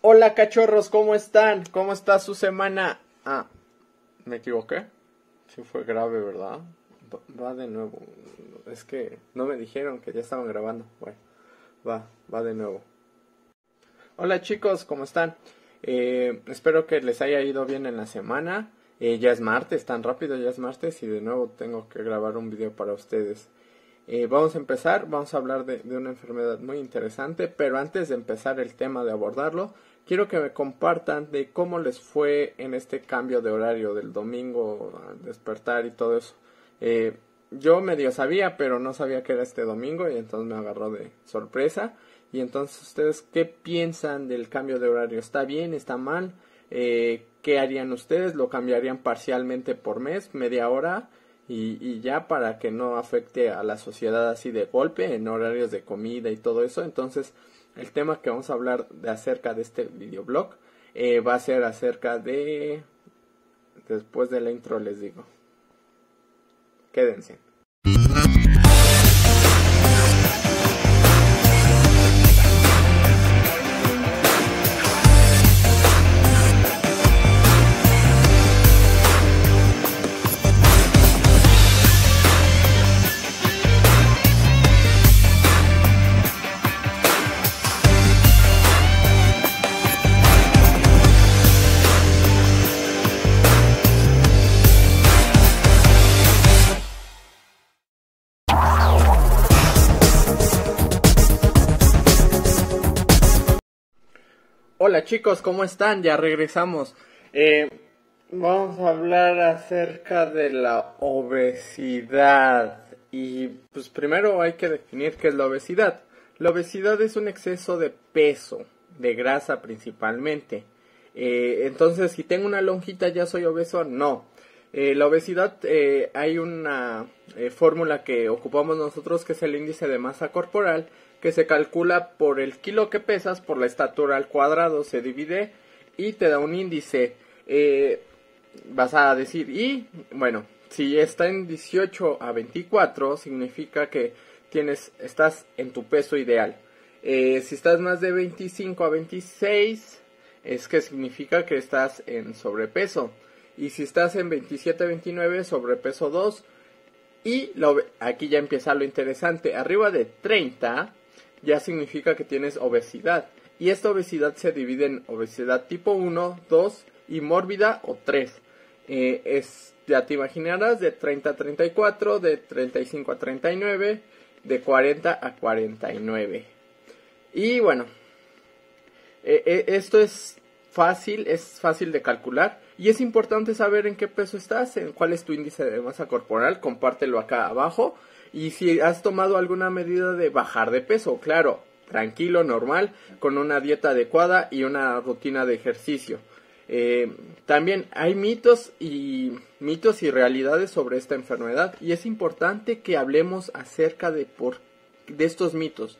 Hola cachorros, ¿cómo están? ¿Cómo está su semana? Ah, me equivoqué. Sí fue grave, ¿verdad? Va de nuevo. Es que no me dijeron que ya estaban grabando. Bueno, va de nuevo. Hola chicos, ¿cómo están? Espero que les haya ido bien en la semana. Ya es martes, tan rápido ya es martes y de nuevo tengo que grabar un video para ustedes. Vamos a empezar, vamos a hablar de una enfermedad muy interesante, pero antes de empezar el tema de abordarlo, quiero que me compartan de cómo les fue en este cambio de horario del domingo al despertar y todo eso. Yo medio sabía, pero no sabía que era este domingo y entonces me agarró de sorpresa. Y entonces, ¿ustedes qué piensan del cambio de horario? ¿Está bien? ¿Está mal? ¿Qué harían ustedes? ¿Lo cambiarían parcialmente por mes? ¿Media hora? Y ya para que no afecte a la sociedad así de golpe en horarios de comida y todo eso. Entonces el tema que vamos a hablar acerca de este videoblog va a ser acerca de... Después de la intro les digo. Quédense. Hola chicos, ¿cómo están? Ya regresamos. Vamos a hablar acerca de la obesidad. Y pues primero hay que definir qué es la obesidad. La obesidad es un exceso de peso, de grasa principalmente. Entonces, si tengo una lonjita, ¿ya soy obeso? No. La obesidad, hay una fórmula que ocupamos nosotros que es el índice de masa corporal, que se calcula por el kilo que pesas por la estatura al cuadrado, se divide y te da un índice. Vas a decir, y bueno, si está en 18 a 24 significa que estás en tu peso ideal. Si estás más de 25 a 26 es que significa que estás en sobrepeso. Y si estás en 27 a 29, sobrepeso 2. Y aquí ya empieza lo interesante. Arriba de 30 ya significa que tienes obesidad. Y esta obesidad se divide en obesidad tipo 1, 2 y mórbida o 3. Ya te imaginarás, de 30 a 34, de 35 a 39, de 40 a 49. Y bueno, esto es fácil de calcular. Y es importante saber en qué peso estás, en cuál es tu índice de masa corporal, compártelo acá abajo. Y si has tomado alguna medida de bajar de peso, claro, tranquilo, normal, con una dieta adecuada y una rutina de ejercicio. También hay mitos y realidades sobre esta enfermedad y es importante que hablemos acerca de estos mitos.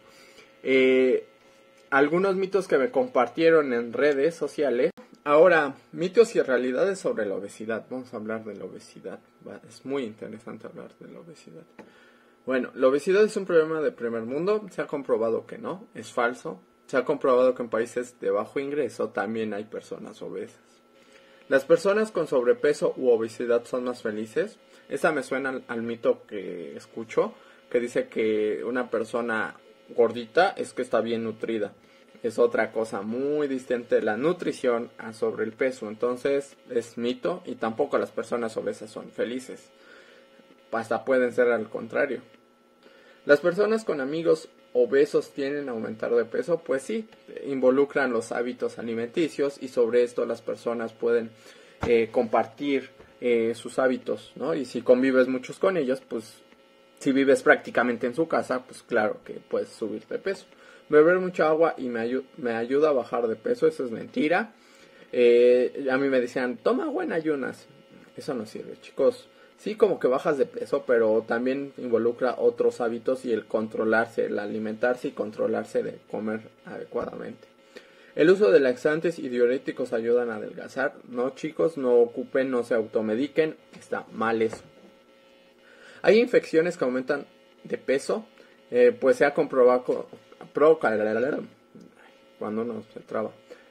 Algunos mitos que me compartieron en redes sociales. Ahora, mitos y realidades sobre la obesidad. Vamos a hablar de la obesidad. Es muy interesante hablar de la obesidad. Bueno, la obesidad es un problema de primer mundo. Se ha comprobado que no, es falso. Se ha comprobado que en países de bajo ingreso también hay personas obesas. ¿Las personas con sobrepeso u obesidad son más felices? Esa me suena al mito que escucho, que dice que una persona gordita es que está bien nutrida. Es otra cosa muy distinta de la nutrición a sobre el peso. Entonces es mito y tampoco las personas obesas son felices. Hasta pueden ser al contrario. ¿Las personas con amigos obesos tienden a aumentar de peso? Pues sí, involucran los hábitos alimenticios y sobre esto las personas pueden compartir sus hábitos, ¿no? Y si convives muchos con ellos, pues si vives prácticamente en su casa, pues claro que puedes subir de peso. Beber mucha agua y me ayuda a bajar de peso, eso es mentira. A mí me decían, toma agua en ayunas. Eso no sirve, chicos. Sí, como que bajas de peso, pero también involucra otros hábitos y el controlarse, el alimentarse y controlarse de comer adecuadamente. El uso de laxantes y diuréticos ayudan a adelgazar. No, chicos, no se automediquen, está mal eso. Hay infecciones que aumentan de peso, pues se ha comprobado cuando uno se traba.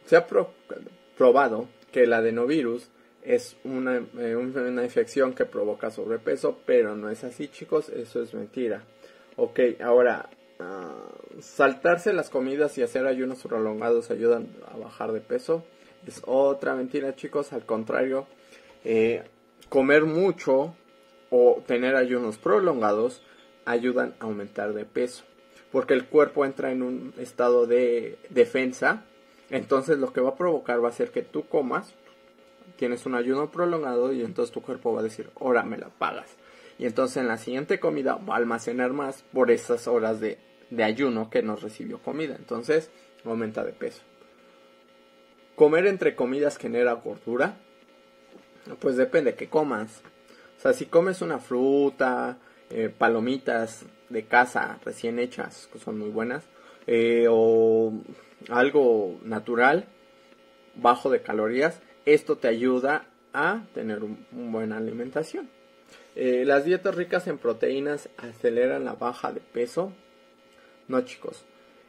Se ha probado que el adenovirus es una infección que provoca sobrepeso, pero no es así, chicos, eso es mentira. Ok, ahora, saltarse las comidas y hacer ayunos prolongados ayudan a bajar de peso. Es otra mentira, chicos, al contrario, comer mucho o tener ayunos prolongados ayudan a aumentar de peso, porque el cuerpo entra en un estado de defensa. Entonces lo que va a provocar va a ser que tú comas, tienes un ayuno prolongado y entonces tu cuerpo va a decir, ahora me la pagas. Y entonces en la siguiente comida va a almacenar más por esas horas de ayuno que no recibió comida. Entonces aumenta de peso. Comer entre comidas genera gordura. Pues depende que comas. O sea, si comes una fruta, palomitas de casa recién hechas, que son muy buenas, o algo natural, bajo de calorías, esto te ayuda a tener una buena alimentación. Las dietas ricas en proteínas aceleran la baja de peso. No, chicos.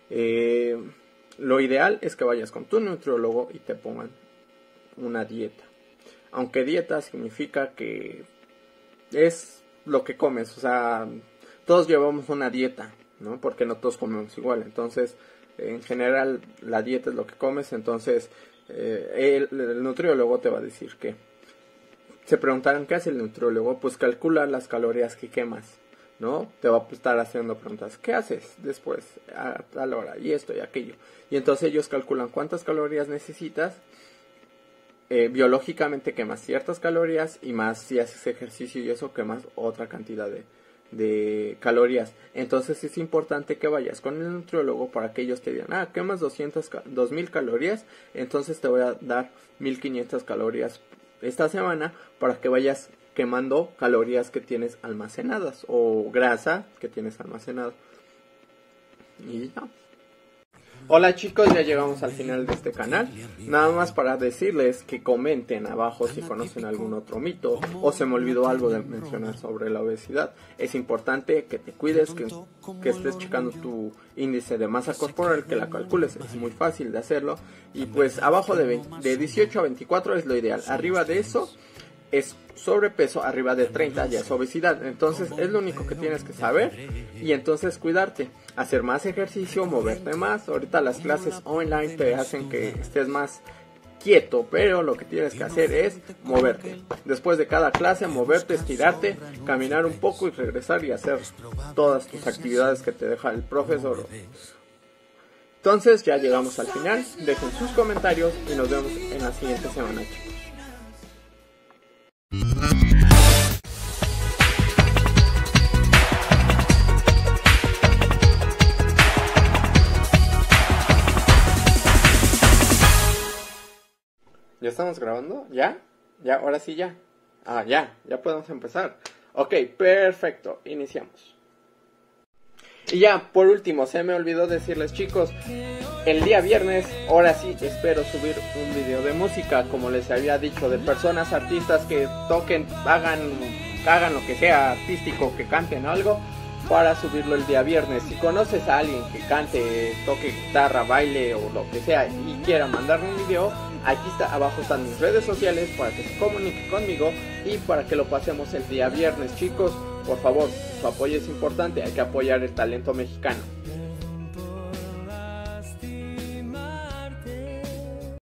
Lo ideal es que vayas con tu nutriólogo y te pongan una dieta. Aunque dieta significa que es lo que comes. O sea, todos llevamos una dieta, ¿no? Porque no todos comemos igual. Entonces, en general, la dieta es lo que comes. Entonces, el nutriólogo te va a decir que... Se preguntarán qué hace el nutriólogo, pues calcula las calorías que quemas, ¿no? Te va a estar haciendo preguntas, ¿qué haces después a tal hora? Y esto y aquello. Y entonces ellos calculan cuántas calorías necesitas, biológicamente quemas ciertas calorías y más si haces ejercicio y eso quemas otra cantidad de calorías. Entonces es importante que vayas con el nutriólogo para que ellos te digan, quemas 2000 calorías, entonces te voy a dar 1500 calorías esta semana para que vayas quemando calorías que tienes almacenadas o grasa que tienes almacenado. Y ya. Hola chicos, ya llegamos al final de este canal. Nada más para decirles que comenten abajo si conocen algún otro mito o se me olvidó algo de mencionar sobre la obesidad. Es importante que te cuides, que estés checando tu índice de masa corporal, que la calcules, es muy fácil de hacerlo. Y pues abajo de 18 a 24 es lo ideal. Arriba de eso es sobrepeso, arriba de 30 ya es obesidad. Entonces es lo único que tienes que saber y entonces cuidarte, hacer más ejercicio, moverte más. Ahorita las clases online te hacen que estés más quieto, pero lo que tienes que hacer es moverte. Después de cada clase, moverte, estirarte, caminar un poco y regresar y hacer todas tus actividades que te deja el profesor. Entonces ya llegamos al final. Dejen sus comentarios y nos vemos en la siguiente semana, chicos. ¿Ya estamos grabando? ¿Ya? ¿Ya? Ahora sí ya. Ya podemos empezar. Ok, perfecto, iniciamos. Y ya, por último, se me olvidó decirles, chicos, el día viernes, ahora sí, espero subir un video de música, como les había dicho, de personas, artistas que toquen, hagan lo que sea artístico, que canten algo, para subirlo el día viernes. Si conoces a alguien que cante, toque guitarra, baile o lo que sea y quiera mandarme un video, aquí abajo están mis redes sociales para que se comunique conmigo y para que lo pasemos el día viernes, chicos. Por favor, su apoyo es importante, hay que apoyar el talento mexicano.